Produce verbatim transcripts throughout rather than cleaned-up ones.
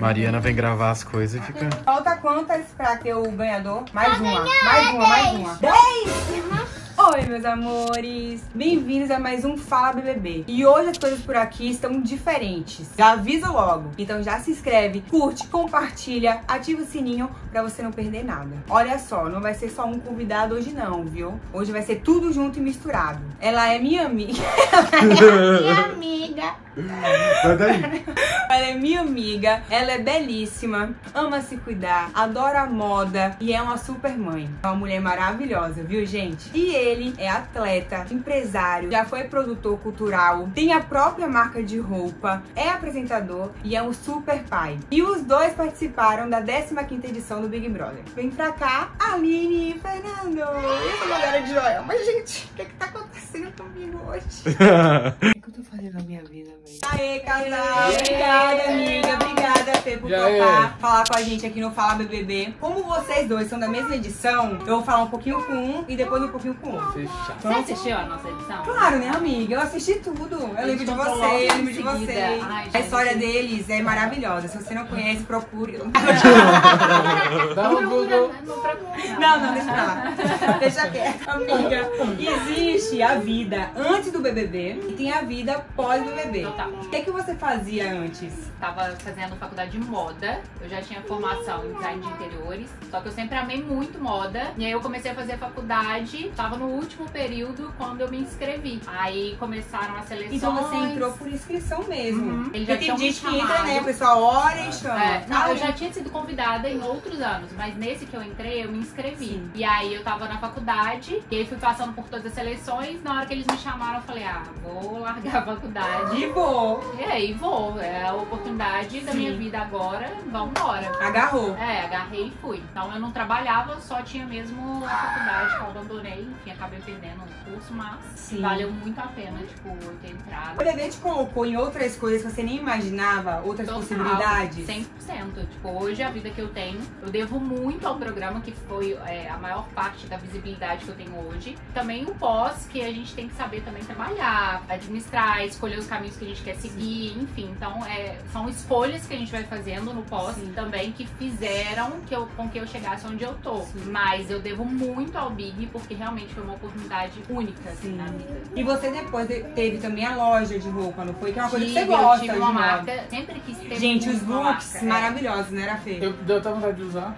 Mariana vem gravar as coisas e fica... Falta quantas pra ter o ganhador? Mais uma, mais uma, mais uma. Dez! Oi, meus amores! Bem-vindos a mais um Fala B B B. E hoje as coisas por aqui estão diferentes. Já aviso logo. Então já se inscreve, curte, compartilha, ativa o sininho pra você não perder nada. Olha só, não vai ser só um convidado hoje não, viu? Hoje vai ser tudo junto e misturado. Ela é minha amiga. Ela é minha amiga. Sai daí. Ela é minha amiga, ela é belíssima, ama se cuidar, adora moda e é uma super mãe. É uma mulher maravilhosa, viu, gente? E ele é atleta, empresário, já foi produtor cultural, tem a própria marca de roupa, é apresentador e é um super pai. E os dois participaram da décima quinta edição do Big Brother. Vem pra cá, Aline e Fernando. E essa galera de joia. Mas, gente, o que é que tá acontecendo comigo hoje? O que eu tô fazendo na minha vida, velho? Aê, casal! Obrigada, amiga. Obrigada, Fê, por topar falar com a gente aqui no Fala B B B. Como vocês dois são da mesma edição, eu vou falar um pouquinho com um e depois um pouquinho com o outro. Fechado. Você assistiu a nossa edição? Claro, né, amiga? Eu assisti tudo. Eu lembro de você, eu lembro de você. Ai, a história deles é maravilhosa. Se você não conhece, procure. Dá um Google. Não, não, deixa pra lá. Deixa quieto. Amiga, existe a vida antes do B B B e tem a vida pós-B B B. Total. O que é que você fazia antes? Tava fazendo faculdade de moda, eu já tinha formação em design de interiores, só que eu sempre amei muito moda. E aí eu comecei a fazer faculdade, tava no último período quando eu me inscrevi. Aí começaram as seleções. Então você entrou por inscrição mesmo. Uhum. Ele já Porque tem tinha gente me que entra, chamado. né? O pessoal ora e chama. É, não, Ah, eu já tinha sido convidada em outros anos, mas nesse que eu entrei, eu me inscrevi. Sim. E aí eu tava na faculdade, e aí fui passando por todas as seleções. Na hora que eles me chamaram, eu falei, ah, vou largar a faculdade. E vou. E aí vou, é a oportunidade da Sim. minha vida agora, vambora. Agarrou. É, agarrei e fui. Então eu não trabalhava, só tinha mesmo a faculdade que eu abandonei. Enfim, acabei perdendo o curso, mas Sim. valeu muito a pena, tipo, eu ter entrado. O B B B te colocou em outras coisas que você nem imaginava, outras Total, possibilidades? cem por cento. Tipo, hoje a vida que eu tenho, eu devo muito ao programa, que foi é, a maior parte da visibilidade que eu tenho hoje. Também o pós, que a gente tem que saber também trabalhar, administrar, escolher os caminhos que a gente quer seguir, enfim. Então, é, são escolhas que a gente vai fazendo no pós Sim. também que fizeram que eu, com que eu chegasse onde eu tô. Sim. Mas eu devo muito ao Big, porque realmente foi uma oportunidade única assim, Sim. na vida. E você depois teve também a loja de roupa, não foi? Que é uma coisa que você Tive, gosta eu tive de uma moda. marca, sempre quis ter Gente, os uma looks marca, é. maravilhosos, né, era Fê? Eu deu até vontade de usar.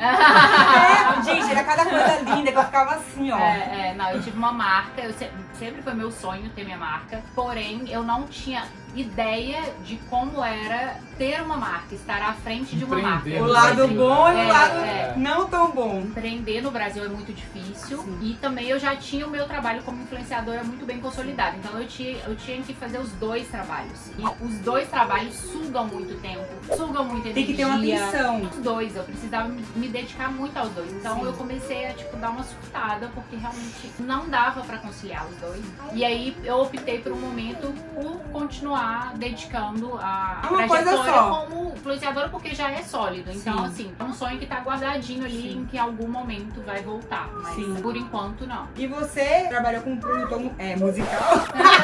É, gente, era cada coisa linda que eu ficava assim, ó. É, é, não, eu tive uma marca, eu se- sempre foi meu sonho ter minha marca, porém eu não tinha ideia de como era ter uma marca, estar à frente de uma marca. Empreender O no lado Brasil, bom e É, o lado é. não tão bom. Empreender no Brasil é muito difícil. Sim. E também eu já tinha o meu trabalho como influenciadora muito bem consolidado. Então eu tinha, eu tinha que fazer os dois trabalhos. E os dois trabalhos sugam muito tempo, sugam muita energia. Tem que ter uma atenção. Os dois, eu precisava me, me dedicar muito aos dois. Então Sim. eu comecei a tipo dar uma surtada porque realmente não dava pra conciliar os dois. E aí eu optei por um momento por continuar dedicando a É uma coisa trajetória só. como influenciadora porque já é sólido. Então Sim. assim, é um sonho que tá guardadinho ali Sim. em que algum momento vai voltar. Mas Sim. por enquanto não. E você trabalhou como produtor mu- é, musical?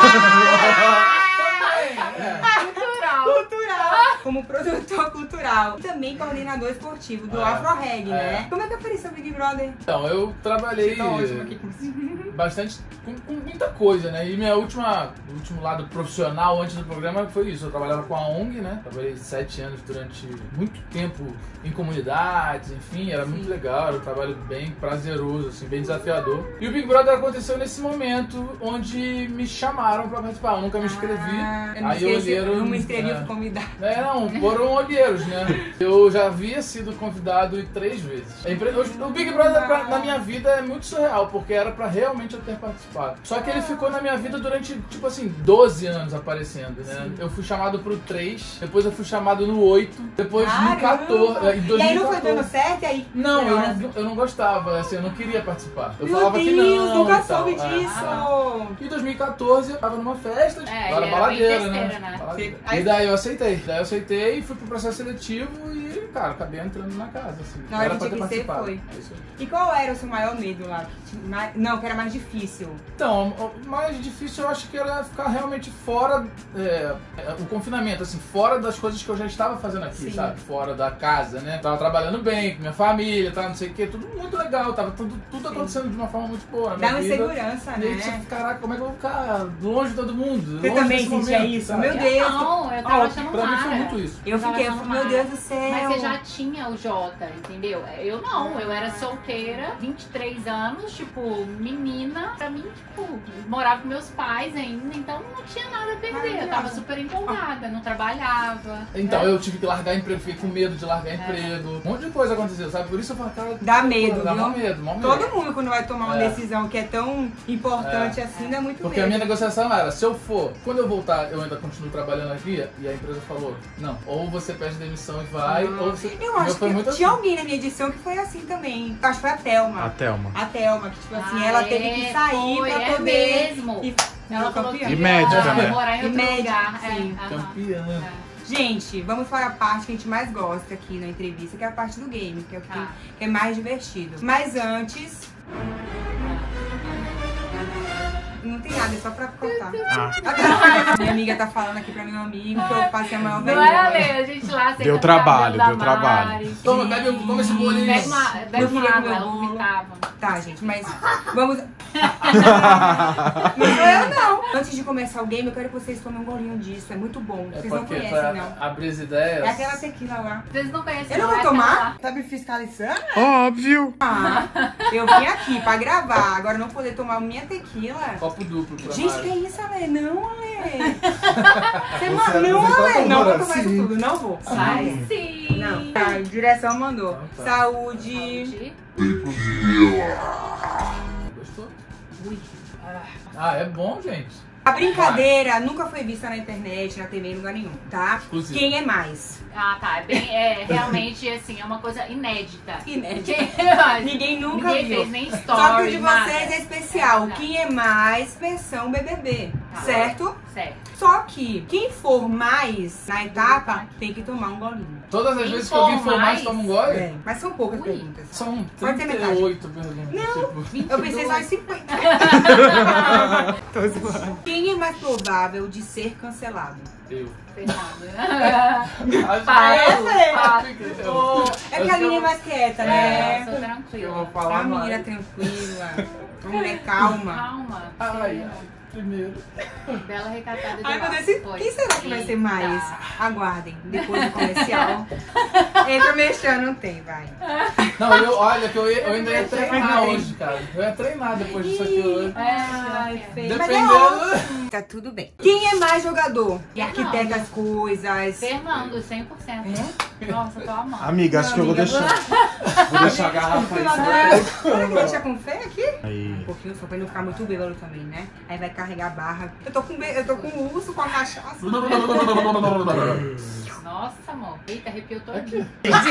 Cultural. Cultural. Como produtor cultural. E também coordenador esportivo do É. Afro Reg, É. né? Como é que apareceu o Big Brother? Então, eu trabalhei Tá ótimo aqui com você. bastante com, com muita coisa, né? E minha última, o último lado profissional antes do programa foi isso. Eu trabalhava com a O N G, né? Trabalhei sete anos durante muito tempo em comunidades, enfim, era muito legal, era um trabalho bem prazeroso, assim, bem desafiador. E o Big Brother aconteceu nesse momento onde me chamaram pra participar. Eu nunca me inscrevi. Ah, eu não, Aí esqueci, olheiro, eu não me inscrevi é. pra convidar. É, não, foram olheiros, né? Eu já havia sido convidado três vezes. É impre- O Big Brother pra- na minha vida é muito surreal, porque era pra realmente eu ter participado. Só que ele ficou na minha vida durante, tipo assim, doze anos aparecendo, né? Sim. Eu fui chamado pro três, depois eu fui chamado no oito, depois no Caramba! quatorze, em E aí não foi dois mil e quatorze. dando certo? E aí... Não, eu Era- não, eu não gostava, assim, eu não queria participar. Eu Meu falava Deus, que não. nunca e tal, soube é. disso. Em dois mil e quatorze eu tava numa festa, É, lá ele na era baladeira, bem né? festeira, né? Baladeira. Aí- E daí eu aceitei. Daí eu aceitei, fui pro processo seletivo e, cara, acabei entrando na casa, assim. Na hora Era que pra tinha ter que ser, participado. foi. É isso aí. E qual era o seu maior medo lá? Ma- Não, que era mais mais difícil? Então, o mais difícil eu acho que era ficar realmente fora, é, o confinamento, assim, fora das coisas que eu já estava fazendo aqui, Sim. sabe? Fora da casa, né? Tava trabalhando bem, com minha família, tá, não sei o quê, tudo muito legal, tava tudo, tudo acontecendo de uma forma muito boa. Dá uma vida. insegurança, E aí, você, né? caraca, como é que eu vou ficar longe de todo mundo? Você longe também desse sentia momento, isso? sabe? Meu Deus. Não, eu tava Ó, achando Pra mim foi mara. muito isso. Eu Tava fiquei, achando meu mara. Deus do céu. Mas você já tinha o Jota, entendeu? Eu não, eu era solteira, vinte e três anos, tipo, menina. Pra mim, tipo, morava com meus pais ainda, então não tinha nada a perder. Eu tava super empolgada, não trabalhava. Então, né? eu tive que largar emprego, fiquei com medo de largar emprego. Um monte de coisa aconteceu, sabe? Por isso eu falo, cara... Dá medo, Dá viu? mó medo, mó medo. Todo mundo, quando vai tomar uma É. decisão que é tão importante assim, dá muito Porque a medo. minha negociação era, se eu for, quando eu voltar, eu ainda continuo trabalhando aqui, e a empresa falou, não, ou você pede demissão e vai, Ah, ou você... Eu O acho meu foi que muito tinha assim. alguém na minha edição que foi assim também. Acho que foi a Thelma. A Thelma. A Thelma, que tipo assim, Ah, ela é, teve que sair foi, pra é poder... mesmo. E... Ela Não, falou que campeã. E médica, ia né? morar em E outro médica, lugar. sim. É, aham. Campeã. É. Gente, vamos para a parte que a gente mais gosta aqui na entrevista, que é a parte do game, que é o que, Tá. tem- que é mais divertido. Mas antes... Não tem nada, é só pra cortar. Ah, Minha amiga tá falando aqui pra meu amigo que eu passei a maior Não é, vergonha. Ale? A gente lá senta Deu no trabalho, cabelo deu da trabalho. Mari. Toma, bebe, um- toma esse bolinho. Bebe uma, bebe Eu uma queria água, comer ela bolo. vomitava. Tá, gente, mas vamos... Não sou eu, não. Antes de começar o game, eu quero que vocês tomem um golinho disso. É muito bom. É Vocês não porque conhecem, pra não. abrir as ideias... É aquela tequila lá. Vocês não conhecem Eu não não, vou é tomar? Tá me fiscalizando? óbvio. Ah, eu vim aqui pra gravar. Agora não poder tomar minha tequila. Copo duplo pra Gente, Mari. que isso, Ale? Não, Ale. Você Você- ma- não, você tá Ale. Não vou tomando tomar isso assim? tudo. Não vou. aquela- Vai sim. Não. Tá, a direção mandou. Então tá. Saúde. Gostou? Ui. Ah, é bom, gente. A brincadeira nunca foi vista na internet, na T V, em lugar nenhum, tá? Exclusivo. Quem é mais? Ah, tá. É, bem, é realmente, assim, é uma coisa inédita. Inédita. Quem- Ninguém nunca Ninguém viu. fez nem story, Só que o de nada. vocês é especial. É, Quem é mais versão B B B, Tá. certo? Certo. Só que quem for mais na etapa tem que tomar um golinho. Todas as Quem vezes que alguém for for mais, mais- toma um gole? É, mas são poucas Ui. perguntas. São Pode ter trinta e oito perguntas. Não. Tipo, Eu pensei só em cinquenta. Tô zoando. Quem é mais provável de ser cancelado? eu. Fernanda. Acho Fácil, é. fácil. Oh, é que a Aline é mais quieta, É, né? eu sou tranquila. Eu vou A falar menina mais. tranquila. Uma mulher calma. Calma. Ai, sério. ai, primeiro. Bela recatada de Ai, meu lá. Deus, esse- Foi. quem será que vai ser mais? Eita. Aguardem, depois do comercial. Entra mexendo, não tem, vai. Não, eu, olha, que eu, ia- eu ainda ia Ai, treinar ai. hoje, cara. Eu ia treinar depois disso aqui hoje. Ai, feio. Mas é Dependendo. ótimo. Tá tudo bem. Quem é mais jogador? E Fernando. arquiteta as coisas. Fernando, cem por cento. Nossa, eu tô amando. Amiga, acho que eu vou Amiga, deixar. Vou deixar a garrafa aí. você vai- Será que deixa com fé aqui? Um Aí. pouquinho só pra ele não ficar muito bêbado também, né? Aí vai carregar a barra. Eu tô com, be... eu tô com o urso, com a cachaça. Nossa, amor. Eita, arrepiou todinho.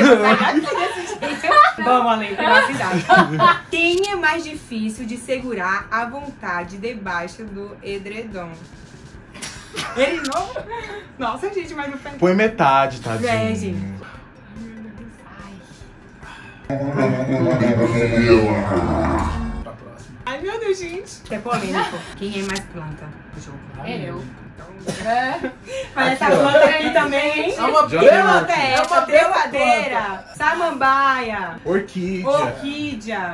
Vamos além, privacidade. Quem é mais difícil de segurar à vontade debaixo do edredom? Ele não... Nossa, gente, mas não faz... Põe metade, tadinho. É, gente. Pra próxima. Ai, meu Deus, gente. É polêmico. Quem é mais planta do jogo? É eu. Mas essa Aqui, ó. planta aqui também, hein? É uma Já Que tem planta é É essa? uma bela Trepadeira, samambaia, Orquídea. orquídea.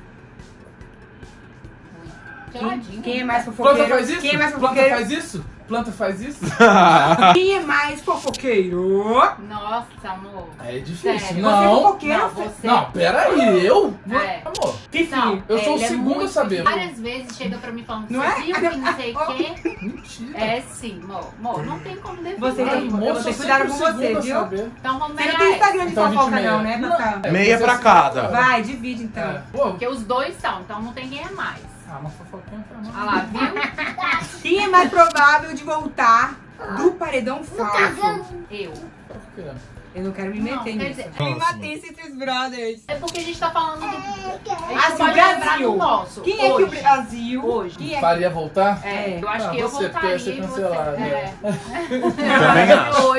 Geladinho. Quem é mais Planta fofoqueiro? faz isso? Quem é mais Planta fofoqueiro? faz isso? Planta faz isso? Quem é mais fofoqueiro? Nossa, amor. É difícil. Sério? Você é Não. fofoqueiro? Não, você... Não, peraí, eu? É. Amor, Fifi. Não, eu sou o ele é segundo muito- a saber. Várias vezes chega pra mim falando, Não você é? viu que não sei o quê? mentira. É sim, amor. Amor, não tem como defender. Você tem- Amor, eu vou sou ter cuidado sempre com o você, segundo a viu? saber. Então vamos Você ver não tem aí. Instagram de Então, fofoca vinte e não, meia. né? Não. Pra... É, Meia você pra assim, cada. Vai, divide então. É. Pô, Porque os dois são, então não tem quem é mais. ah, uma fofoquinha pra Ah lá, viu? Quem é mais provável de voltar do paredão falso? Eu. Por quê? Eu não quero me Não, meter quer nisso. dizer- Climatência entre os brothers. É porque a gente tá falando do... A gente Ah, sim, pode lembrar Brasil. do nosso. Quem é que o hoje. Brasil... Hoje. Quem é... Faria voltar? É, eu acho Ah, que eu você, porque voltaria ia ser e você... cancelado. É. Também acho. Hoje,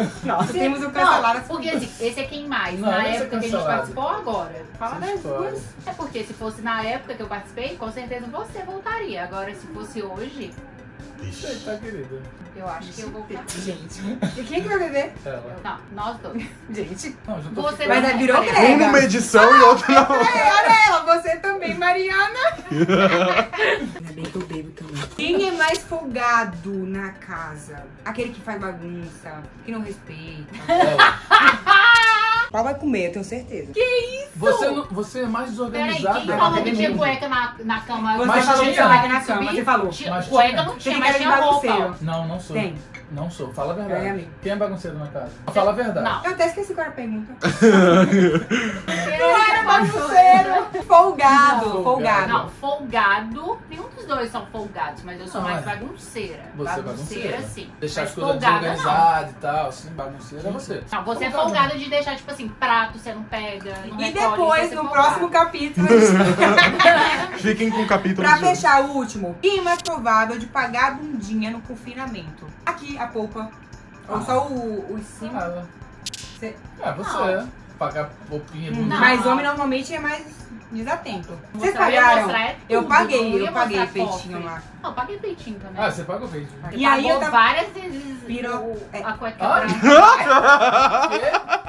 Nossa, Se- temos o cancelado. Não, porque assim, esse é quem mais. Não, na esse é época que a gente cancelado. participou, agora. Fala Essa das história. duas. É porque se fosse na época que eu participei, com certeza você voltaria. Agora, se fosse hoje, Eita, querida. eu acho que eu vou ficar. Gente, e quem que vai beber? Ela. Não, nós dois. Gente. Não, já tô Você ficando- Mas não é, virou parei. greve. Um numa edição e outro não. É, olha ela, você também, Mariana. Ainda bem que eu bebo também. Quem é mais folgado na casa? Aquele que faz bagunça, que não respeita. Ela. Qual vai comer, eu tenho certeza. Você, não- você é mais Peraí, desorganizada. quem falou que todo tinha mundo. cueca na, na cama? Você Mas falou que tinha. tinha like na cama, Subir? você falou. Tinha- Mas cueca tinha. não Você tinha, fica mas de tinha roupa. bagunceiro. Não, não sou. Tem. Não sou, fala a verdade. É, amigo. Quem é bagunceiro na casa? Fala a verdade. Não. Eu até esqueci qual era a pergunta. Não era bagunceiro. Folgado, Não, folgado. Não, folgado. Nenhum dos dois são folgados, mas eu sou Não, mais é. bagunceira. Você é bagunceira, bagunceira. sim. Deixar Mas as coisas folgada, desorganizadas e tal, assim, bagunceira é você. Não, você é Folgada. folgada de deixar, tipo assim, prato, você não pega, não E recolhe, depois, você é no folgada. próximo capítulo, Fiquem com o capítulo pra de hoje. fechar o último, quem é mais provável de pagar a bundinha no confinamento? Aqui, a polpa. Ou Ah. só o, o em cima. Ela. Cê- É, você. Não. Pagar roupinha do Não. Mas homem normalmente é mais desatento. Vocês Mostrar- eu ia pagaram? mostrar é Eu tudo, paguei, não ia eu paguei mostrar peitinho cofre. lá. Não, eu paguei peitinho também. Ah, você paga o vídeo. Você E aí pagou eu tava- várias vezes Virou- o- é. a cueca Ah. branca.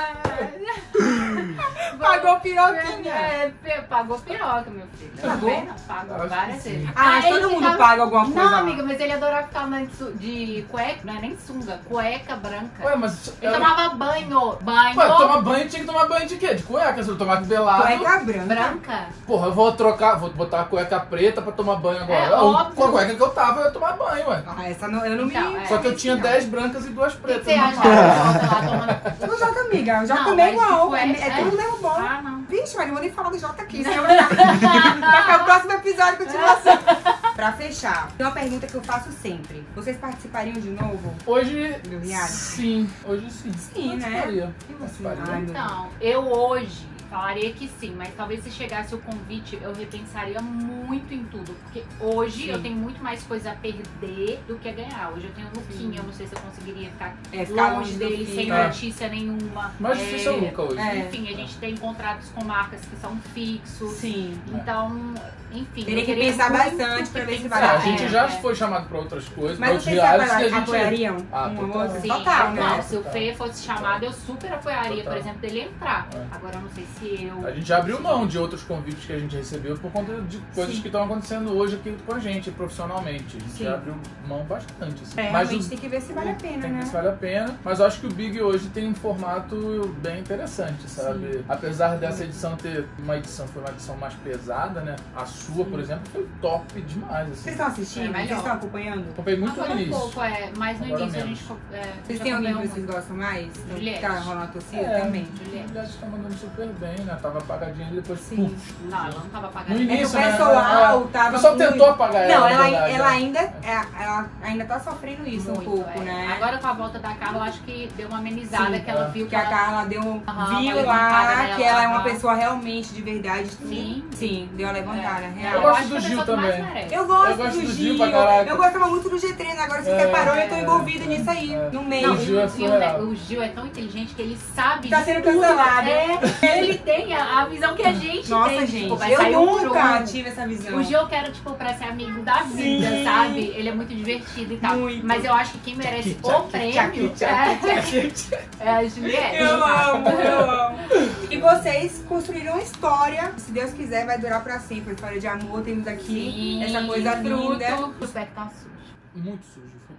Pagou piroquinha. É, pe- pagou piroca, meu filho. Pagou? Não, pagou Acho que várias sim. vezes. Ah, mas Aí todo ele mundo ficava- paga alguma coisa Não, lá. amiga, mas ele adorava ficar andando de su- de cueca, não é nem sunga, cueca branca. Ué, mas. Ele tomava banho, banho Ué, tomar banho tinha que tomar banho de quê? De cueca? Se eu tomar pelado. Cueca branca. branca. Porra, eu vou trocar, vou botar a cueca preta pra tomar banho agora. É, Eu- óbvio. Com a cueca que eu tava, eu ia tomar banho, ué. Ah, essa não, eu não Então, me... é. Só que eu tinha não. dez brancas e duas O que pretas. você no acha armário. da Jota lá tomando... Não joga, amiga. Já Não, também mas igual. tipo, É, é- é é. tudo mesmo bom. Ah, não. Vixe, mas não vou nem falar do Jota aqui. Senão vai ficar... vai ficar o próximo episódio continuação. Pra fechar, tem uma pergunta que eu faço sempre. Vocês participariam de novo? Hoje, Do reality? sim. Hoje sim. Sim, né? Participaria. E você? Participaria. Ai, meu Então, eu hoje falaria que sim, mas talvez se chegasse o convite, eu repensaria muito em tudo. Porque hoje Sim. eu tenho muito mais coisa a perder do que a ganhar. Hoje eu tenho o Luquinha, eu não sei se eu conseguiria ficar É, ficar longe do dele, filho. sem É. notícia nenhuma. Mais É, difícil é o Luca hoje. É. Enfim, a gente tem contratos com marcas que são fixos. Sim. Então, enfim. Teria eu que queria pensar muito bastante pra ver se pensar. vale É, a a gente É, já é. foi chamado pra outras coisas, pra Mas outros vocês realities, apoia- e a gente... apoiariam Ah, um total. outro? Sim, Total, né? não, se o Total. Fê fosse chamado, eu super apoiaria, Total. por exemplo, dele entrar. É. Agora eu não sei se eu. A gente já abriu mão de outros convites que a gente recebeu por conta de coisas Sim. que estão acontecendo hoje aqui com a gente, profissionalmente. A gente Sim. já abriu mão bastante. Assim. É, Mas realmente o- tem que ver se vale a pena, tem que ver né? se vale a pena. Mas eu acho que o Big hoje tem um formato bem interessante, sabe? Sim. Apesar dessa edição ter uma edição, foi uma edição mais pesada, né? A sua, por exemplo, foi top demais. Assim. Vocês estão assistindo? É melhor. Vocês estão acompanhando? Acompanhei muito Agora no um início. pouco, é, mas no Agora início menos. a gente. É, Vocês já têm alguém que acompanhou vocês muito. gostam mais? Então, Juliette. tá rolando a torcida É. também. A Juliette. Juliette tá mandando super bem, né? Tava apagadinha e depois Sim. puf, Não, ela não tava No pagando. início, É que o né? pessoal É. tava O pessoal muito- tentou apagar ela. Não, na ela, verdade, ela né? ainda, é, ela ainda tá sofrendo isso um Muito, pouco, é. né? Agora com a volta da Carla, eu acho que deu uma amenizada, Sim, que ela é. viu Que a ela- Carla deu, um- Aham, viu uma lá levantada nela, que ela é uma aham. pessoa realmente de verdade. Sim. Sim, deu uma levantada, É. real. Eu gosto acho do que a Gil pessoa que mais também. merece. Eu gosto, Eu gosto do do Gil, Gil pra caraca. eu gostava muito do G três, agora se É, separou e eu tô é, envolvida nisso aí, é. no meio. Não, O e Gil é o, e o, surreal. o Gil é tão inteligente que ele sabe Tá de sendo tudo. cancelado. É, ele tem a, a visão que a gente Nossa, tem. gente, tipo, vai eu sair um nunca pro- tive essa visão. O Gil eu quero, tipo, pra ser amigo da vida, Sim. sabe? Ele é muito divertido e tal. Muito. Mas eu acho que quem merece Tchaki, o tchaki, prêmio tchaki, é, é a Juliette. Eu amo, eu amo. E vocês construíram uma história, se Deus quiser, vai durar pra sempre. História de amor, temos aqui Sim, essa coisa fruto. linda. O pé tá sujo. Muito sujo. Fui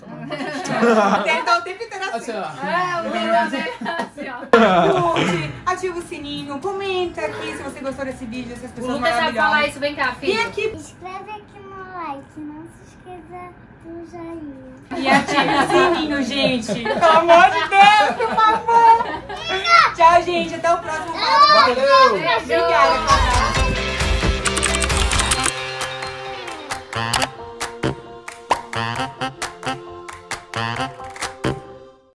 tomar Tem que estar o tempo inteiro assim. assim, ó. É, o dedo dele assim, ó. Curte, ativa o sininho, comenta aqui se você gostou desse vídeo, essas O pessoas Lucas sabe falar maravilhosas. isso, vem cá, E filho. aqui, Escreve aqui no like, não se esqueça do joinha. e ativa o sininho, gente. Pelo amor de Deus, por favor. Tchau, gente. Até o próximo. Valeu! Beijo. Obrigada.